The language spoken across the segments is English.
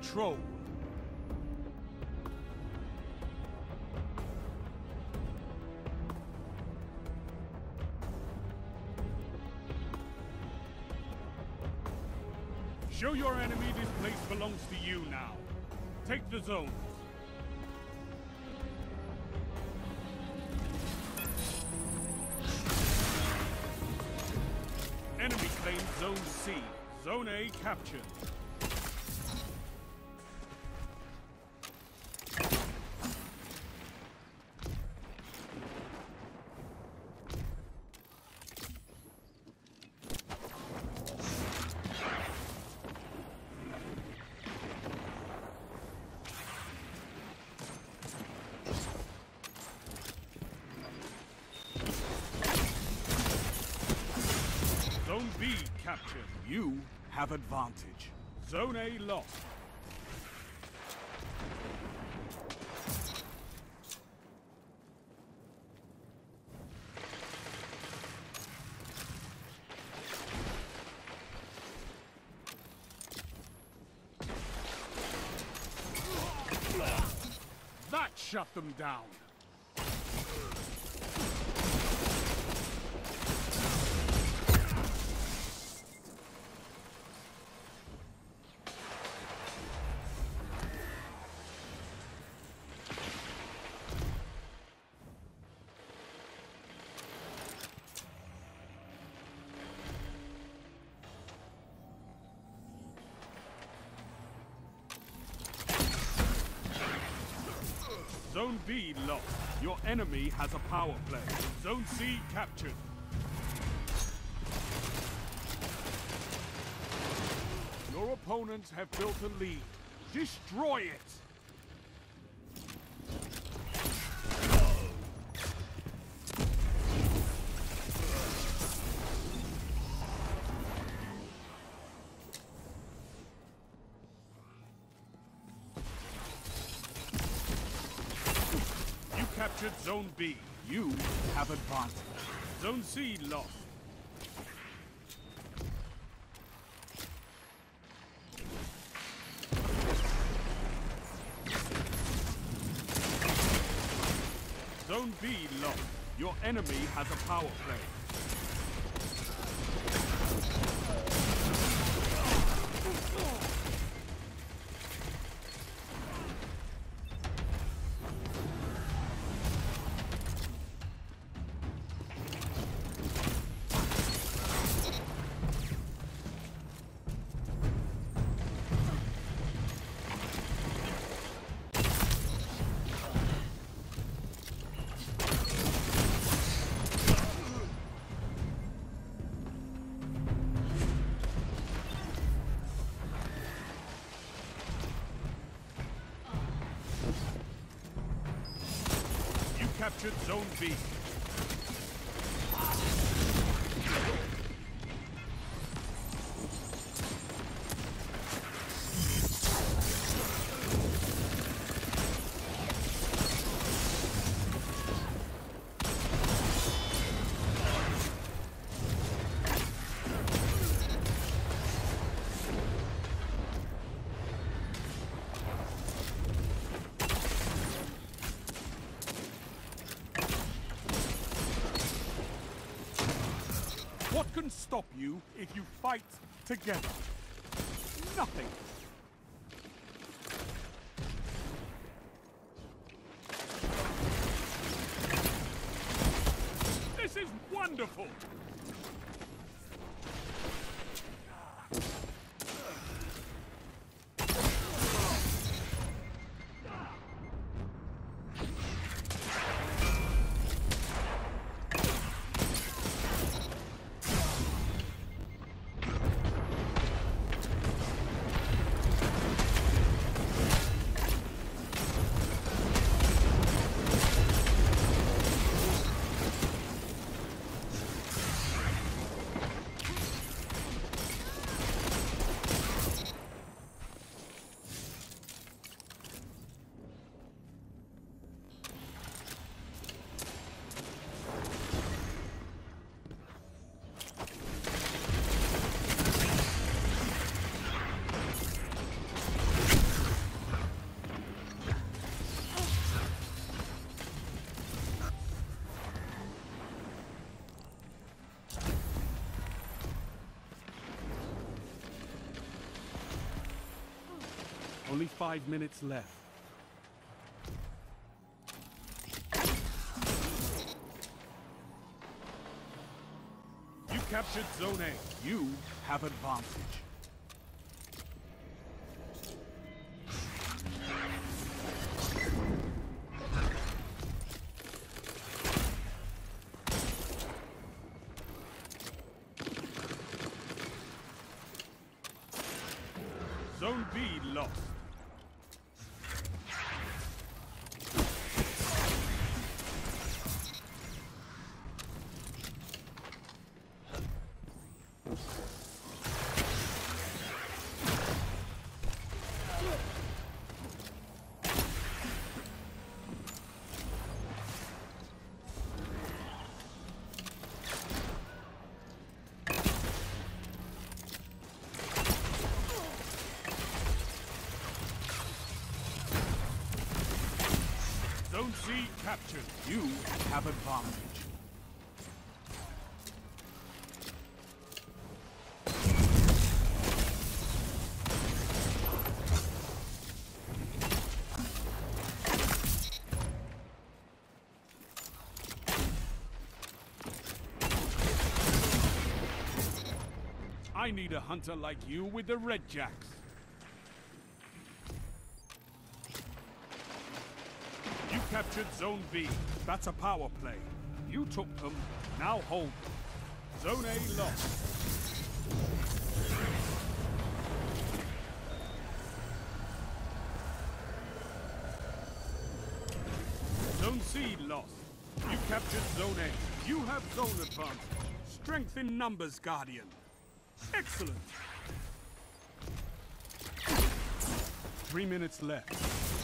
control. Show your enemy this place belongs to you now. Take the zones. Enemy claimed Zone C. Zone A captured. Zone B captured. You have advantage. Zone A lost. That shut them down. Zone B lost. Your enemy has a power play. Zone C captured. Your opponents have built a lead. Destroy it! Captured Zone B. You have advantage. Zone C lost. Zone B lost. Your enemy has a power play. Captured Zone B. What can stop you if you fight together? Nothing. This is wonderful! Only 5 minutes left. You captured Zone A. You have advantage. Zone B lost. Zone C captured. You have advantage. I need a hunter like you with the Red Jacks. You captured Zone B. That's a power play. You took them, now hold them. Zone A lost. Zone C lost. You captured Zone A. You have zone advantage. Strength in numbers, Guardian. Excellent. 3 minutes left.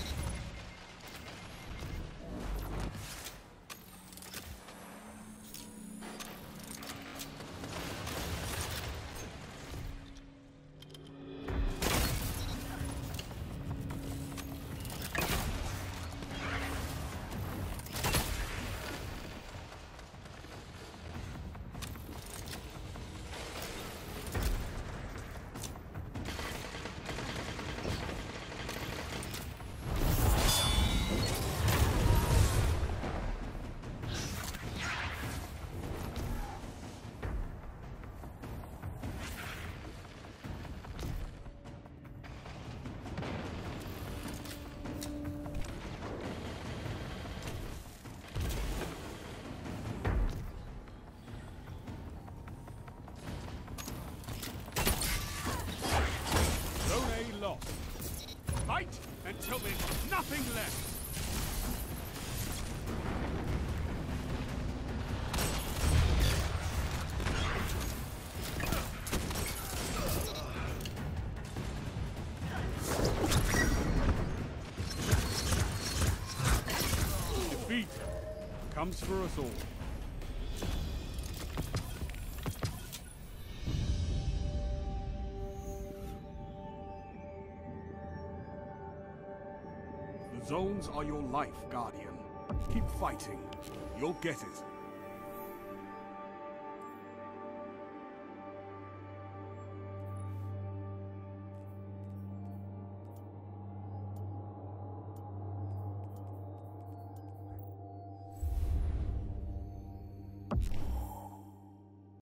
Lost. Fight until there's nothing left. Defeat comes for us all. The zones are your life, Guardian. Keep fighting. You'll get it.